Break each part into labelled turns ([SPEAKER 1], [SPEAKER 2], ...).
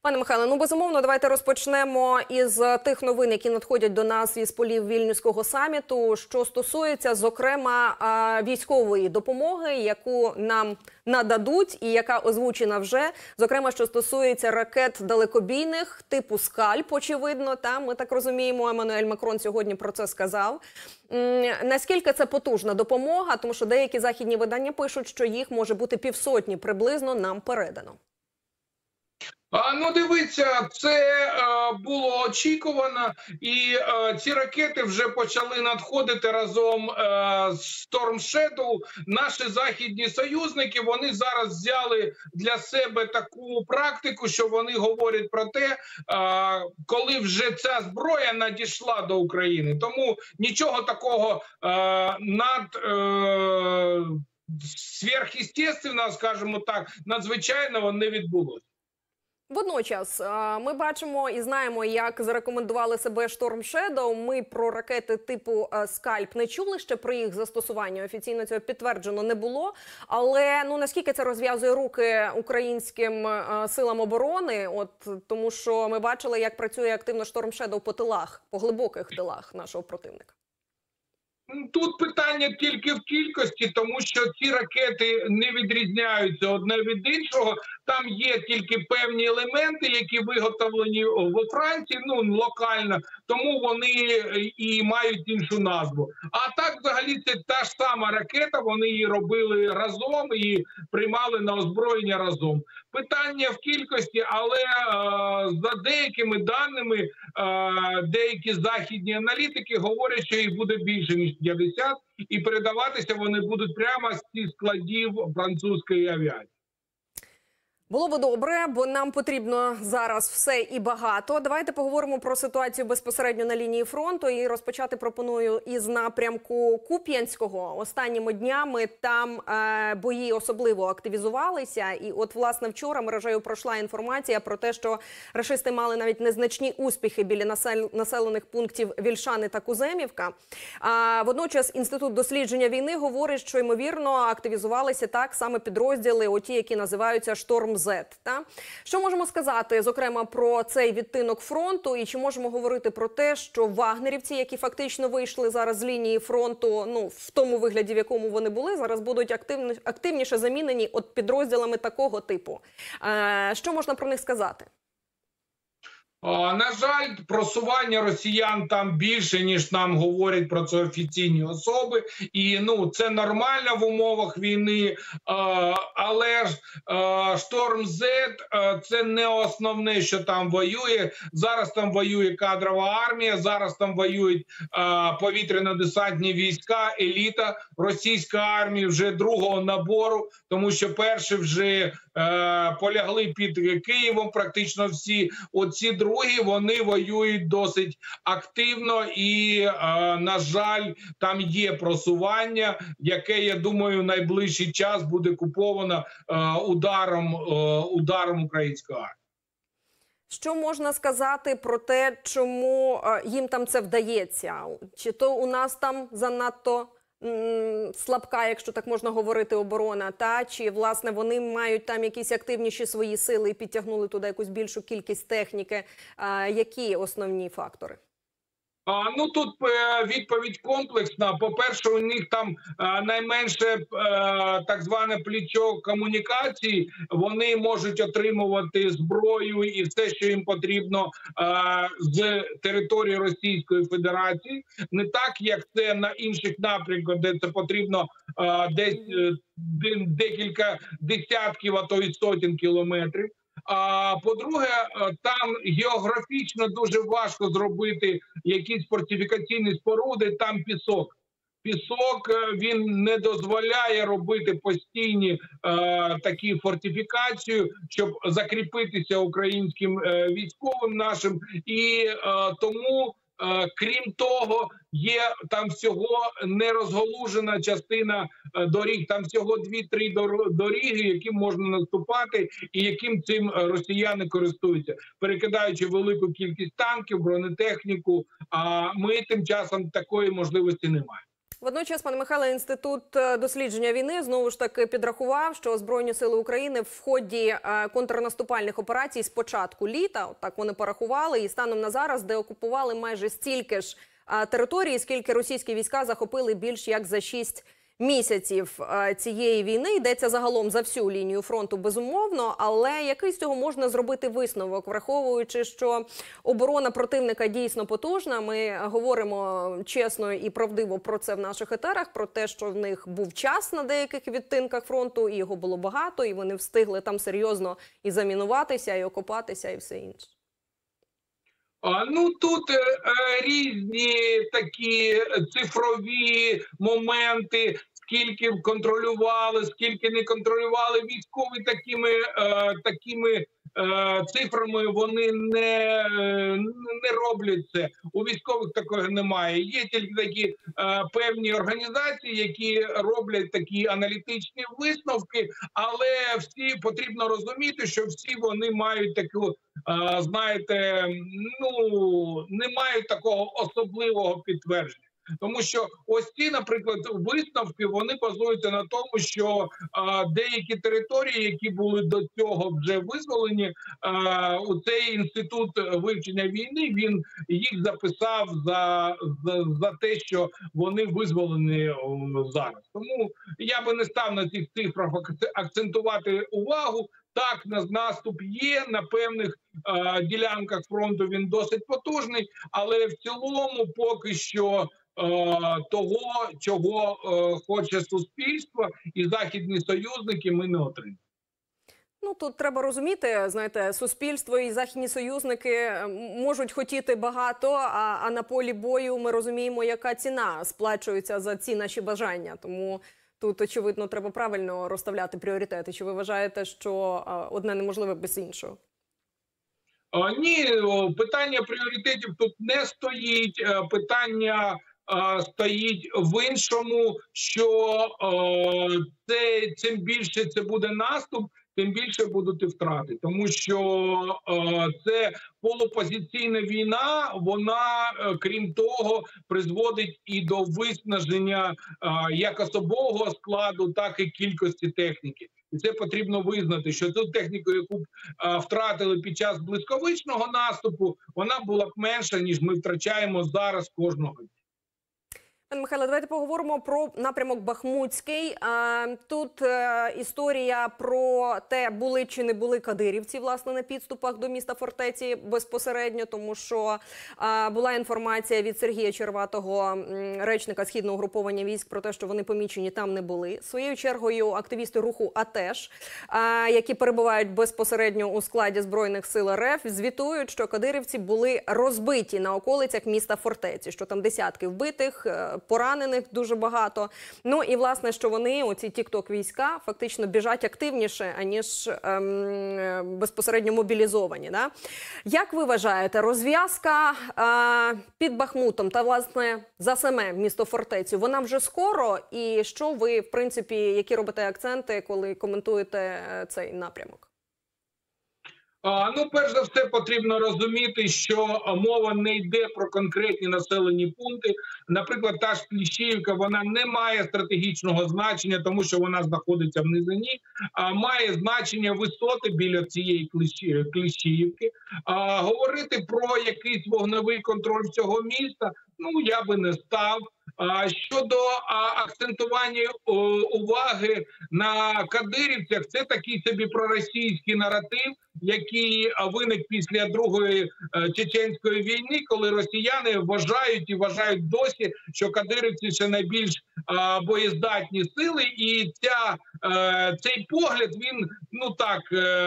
[SPEAKER 1] Пане Михайле, ну безумовно, давайте розпочнемо із тих новин, які надходять до нас із полів Вільнюського саміту, що стосується, зокрема, військової допомоги, яку нам нададуть і яка озвучена вже, зокрема, що стосується ракет далекобійних типу «Скальп», очевидно, ми так розуміємо, Еммануель Макрон сьогодні про це сказав. Наскільки це потужна допомога, тому що деякі західні видання пишуть, що їх може бути півсотні приблизно нам передано.
[SPEAKER 2] Ну, дивіться, це було очікувано, і ці ракети вже почали надходити разом з Storm Shadow. Наші західні союзники, вони зараз взяли для себе таку практику, що вони говорять про те, коли вже ця зброя надійшла до України. Тому нічого такого сверхъестественного, скажімо так, надзвичайного не відбулося.
[SPEAKER 1] Водночас, ми бачимо і знаємо, як зарекомендували себе Storm Shadow. Ми про ракети типу «Скальп» не чули ще про їх застосування. Офіційно цього підтверджено не було. Але наскільки це розв'язує руки українським силам оборони? Тому що ми бачили, як працює активно Storm Shadow по тилах, по глибоких тилах нашого противника.
[SPEAKER 2] Тут питання тільки в кількості, тому що ці ракети не відрізняються одне від іншого. Там є тільки певні елементи, які виготовлені во Франції, локально, тому вони і мають іншу назву. А так, взагалі, це та ж сама ракета, вони її робили разом і приймали на озброєння разом. Питання в кількості, але за деякими даними, деякі західні аналітики говорять, що їх буде більше, ніж 50, і передаватися вони будуть прямо з цих складів французької авіації.
[SPEAKER 1] Було б добре, бо нам потрібно зараз все і багато. Давайте поговоримо про ситуацію безпосередньо на лінії фронту. І розпочати пропоную із напрямку Куп'янського. Останніми днями там бої особливо активізувалися. І власне, вчора мережею пройшла інформація про те, що рашисти мали навіть незначні успіхи біля населених пунктів Вільшани та Куземівка. Водночас Інститут дослідження війни говорить, що, ймовірно, активізувалися так саме підрозділи, оті, які називаються «Шторм Z». Що можемо сказати, зокрема, про цей відтинок фронту? І чи можемо говорити про те, що вагнерівці, які фактично вийшли зараз з лінії фронту, в тому вигляді, в якому вони були, зараз будуть активніше замінені підрозділами такого типу? Що можна про них сказати?
[SPEAKER 2] На жаль, просування росіян там більше, ніж нам говорять про це офіційні особи. І це нормально в умовах війни. Але ж Storm Z – це не основне, що там воює. Зараз там воює кадрова армія, зараз там воюють повітряно-десантні війська, еліта російської армії вже другого набору, тому що перші вже полягли під Києвом практично всі. Оці другі, вони воюють досить активно і, на жаль, там є просування, яке, я думаю, в найближчий час буде куповано ударом української армії.
[SPEAKER 1] Що можна сказати про те, чому їм там це вдається? Чи то у нас там занадто слабка, якщо так можна говорити, оборона, чи, власне, вони мають там якісь активніші свої сили і підтягнули туди якусь більшу кількість техніки? Які основні фактори?
[SPEAKER 2] Тут відповідь комплексна. По-перше, у них там найменше так зване плечо комунікації. Вони можуть отримувати зброю і все, що їм потрібно з території Російської Федерації. Не так, як це на інших напрямках, де це потрібно десь декілька десятків, а то й сотень кілометрів. По-друге, там географічно дуже важко зробити якісь фортифікаційні споруди, там пісок. Пісок, він не дозволяє робити постійні такі фортифікації, щоб закріпитися українським військовим нашим. І тому, крім того, є там всього нерозголужена частина доріг, там всього 2-3 дороги, яким можна наступати і яким цим росіяни користуються, перекидаючи велику кількість танків, бронетехніку, а ми тим часом такої можливості не маємо.
[SPEAKER 1] Водночас, пане Михайле, Інститут дослідження війни знову ж таки підрахував, що Збройні сили України в ході контрнаступальних операцій з початку літа, так вони порахували, і станом на зараз деокупували майже стільки ж території, скільки російські війська захопили більш як за 6 місяців цієї війни. Йдеться загалом за всю лінію фронту, безумовно, але який з цього можна зробити висновок, враховуючи, що оборона противника дійсно потужна. Ми говоримо чесно і правдиво про це в наших етерах, про те, що в них був час на деяких відтинках фронту, і його було багато, і вони встигли там серйозно і замінуватися, і окопатися, і все інше.
[SPEAKER 2] Ну, тут різні такі цифрові моменти, скільки контролювали, скільки не контролювали. Військові такими цифрами вони не роблять це. У військових такого немає. Є тільки такі певні організації, які роблять такі аналітичні висновки, але всі потрібно розуміти, що всі вони мають таку, знаєте, не мають такого особливого підтвердження. Тому що ось ці, наприклад, висновки, вони базуються на тому, що деякі території, які були до цього вже визволені, у цей інститут вивчення війни, він їх записав за те, що вони визволені зараз. Тому я би не став на цих цифрах акцентувати увагу. Так, наступ є, на певних ділянках фронту він досить потужний, але в цілому поки що того, чого хоче суспільство і західні союзники, ми не отримаємо.
[SPEAKER 1] Ну, тут треба розуміти, знаєте, суспільство і західні союзники можуть хотіти багато, а на полі бою ми розуміємо, яка ціна сплачується за ці наші бажання. Тому тут, очевидно, треба правильно розставляти пріоритети. Чи ви вважаєте, що одне неможливе без іншого?
[SPEAKER 2] Ні, питання пріоритетів тут не стоїть. Питання стоїть в іншому, що чим більше це буде наступ, тим більше будуть і втрати. Тому що це полупозиційна війна, вона, крім того, призводить і до виснаження як особового складу, так і кількості техніки. І це потрібно визнати, що ту техніку, яку втратили під час блискавичного наступу, вона була б менша, ніж ми втрачаємо зараз кожного дня.
[SPEAKER 1] Пане Михайле, давайте поговоримо про напрямок Бахмутський. Тут історія про те, були чи не були кадирівці, власне, на підступах до міста фортеці безпосередньо, тому що була інформація від Сергія Черватого, речника Східного угруповання військ, про те, що вони помічені там не були. Своєю чергою активісти руху АТЕШ, які перебувають безпосередньо у складі Збройних сил РФ, звітують, що кадирівці були розбиті на околицях міста фортеці, що там десятки вбитих, поранених дуже багато. Ну і, власне, що вони, оці тік-ток-війська, фактично біжать активніше, аніж безпосередньо мобілізовані. Да? Як ви вважаєте, розв'язка під Бахмутом та, власне, за саме місто фортецю, вона вже скоро? І що ви, в принципі, які робите акценти, коли коментуєте цей напрямок?
[SPEAKER 2] Ну, перш за все, потрібно розуміти, що мова не йде про конкретні населені пункти. Наприклад, та ж Кліщіївка, вона не має стратегічного значення, тому що вона знаходиться в низині, а має значення висоти біля цієї Кліщіївки. Говорити про якийсь вогневий контроль цього міста, ну, я би не став. Щодо акцентування уваги на кадирівцях, це такий собі проросійський наратив, який виник після Другої чеченської війни, коли росіяни вважають досі, що кадирівці ще найбільш боєздатні сили, і цей погляд, він, ну так,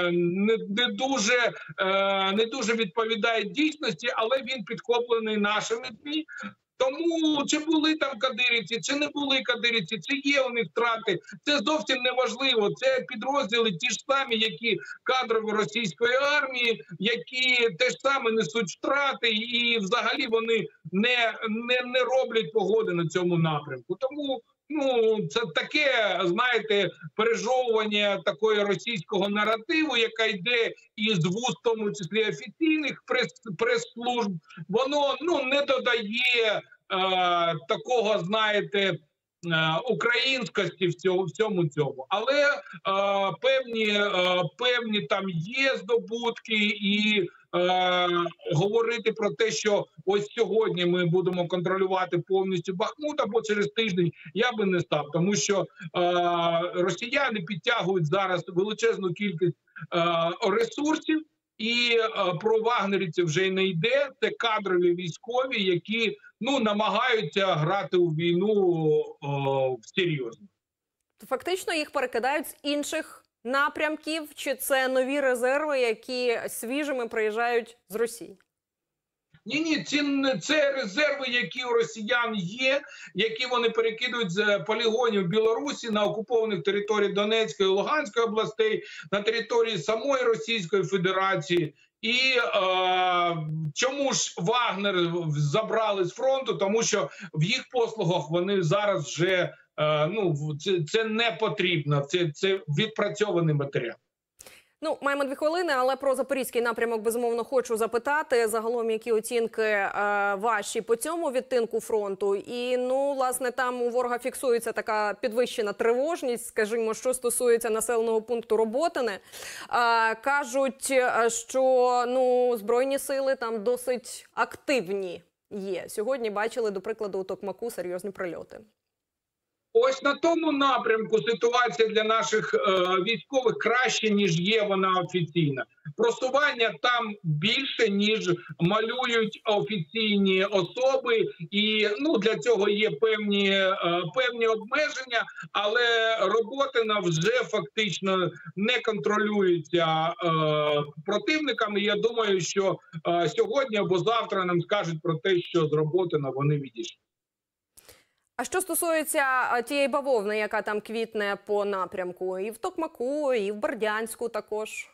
[SPEAKER 2] не дуже відповідає дійсності, але він підхоплений нашими ЗМІ. Тому чи були там кадирівці, чи не були кадирівці, чи є у них втрати, це зовсім не важливо. Це підрозділи ті ж самі, які кадрові російської армії, які теж саме несуть втрати, і взагалі вони не роблять погоди на цьому напрямку. Тому це таке, знаєте, пережовування такої російського наративу, яка йде із вуст, в тому числі офіційних прес-служб, воно не додає такого, знаєте, українськості в цьому. Але певні там є здобутки, і говорити про те, що ось сьогодні ми будемо контролювати повністю Бахмут або через тиждень, я би не став, тому що росіяни підтягують зараз величезну кількість ресурсів, і про вагнерівців вже й не йде. Це кадрові військові, які намагаються грати у війну серйозно.
[SPEAKER 1] Фактично їх перекидають з інших напрямків, чи це нові резерви, які свіжими приїжджають з Росії?
[SPEAKER 2] Ні, це резерви, які у росіян є, які вони перекидують з полігонів Білорусі на окупованих територіях Донецької і Луганської областей, на території самої Російської Федерації. І чому ж Вагнер забрали з фронту? Тому що в їх послугах вони зараз вже, це не потрібно, це відпрацьований матеріал.
[SPEAKER 1] Маємо 2 хвилини, але про запорізький напрямок, безумовно, хочу запитати. Загалом, які оцінки ваші по цьому відтинку фронту? І, власне, там у ворога фіксується така підвищена тривожність, скажімо, що стосується населеного пункту Роботине. Кажуть, що, Збройні сили там досить активні є. Сьогодні бачили, до прикладу, у Токмаку серйозні прильоти.
[SPEAKER 2] Ось на тому напрямку ситуація для наших військових краще, ніж є вона офіційна. Просування там більше, ніж малюють офіційні особи. І для цього є певні обмеження, але Роботина вже фактично не контролюється противниками. Я думаю, що сьогодні або завтра нам скажуть про те, що з Роботина вони відійшли.
[SPEAKER 1] А що стосується тієї бавовни, яка там квітне по напрямку, і в Токмаку, і в Бердянську також?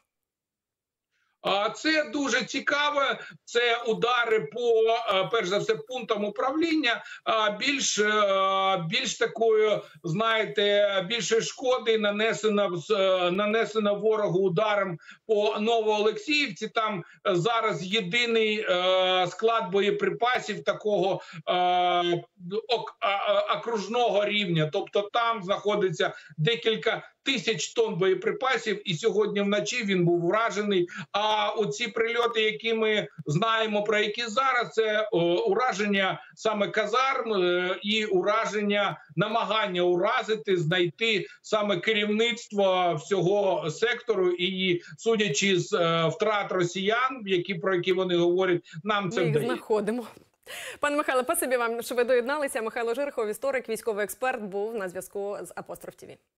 [SPEAKER 2] Це дуже цікаво. Це удари по, перш за все, пунктам управління. Більш такою, знаєте, більше шкоди нанесено ворогу ударом по Новоолексіївці. Там зараз єдиний склад боєприпасів такого окружного рівня. Тобто там знаходиться декілька тисяч тонн боєприпасів, і сьогодні вночі він був вражений. А оці прильоти, які ми знаємо, про які зараз, це ураження саме казарм і намагання уразити, знайти саме керівництво всього сектору. І судячи з втрат росіян, про які вони говорять, нам це вдається.
[SPEAKER 1] Ми їх знаходимо. Пане Михайле, спасибі вам, що ви доєдналися. Михайло Жирхов, історик, військовий експерт, був на зв'язку з Апостроф ТВ.